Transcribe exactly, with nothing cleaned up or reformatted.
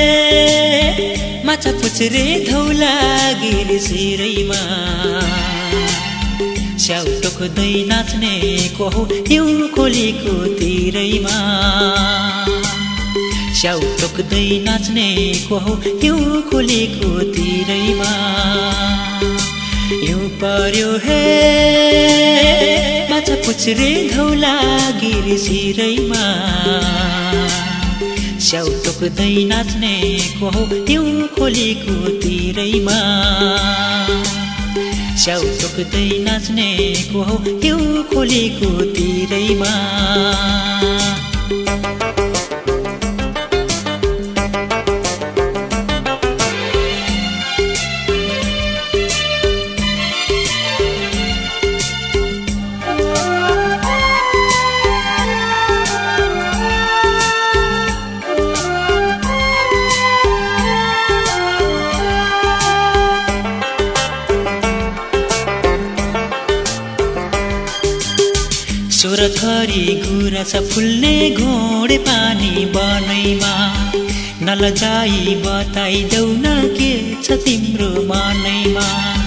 माछा पुछरे धौला गिरी सिरैमा स्याउ टोक्दै नाच्ने को हो हिउँ खोलीको तिरैमा स्याउ टोक्दै नाच्ने को हो हिउँ खोलीको तिरैमा हिउँ पर्यो हे माछा पुछरे धौला गिरी सिरैमा स्याउ टोक्दै नाच्ने को हो हिउँ खोलीको तिरैमा स्याउ टोक्दै नाच्ने को हो हिउँ खोलीको तिरैमा सोरथरी गुराँस फुल्ने घोडे पानी बनैमा नलजाई बताइदेऊ न के छ तिम्रो मनैमा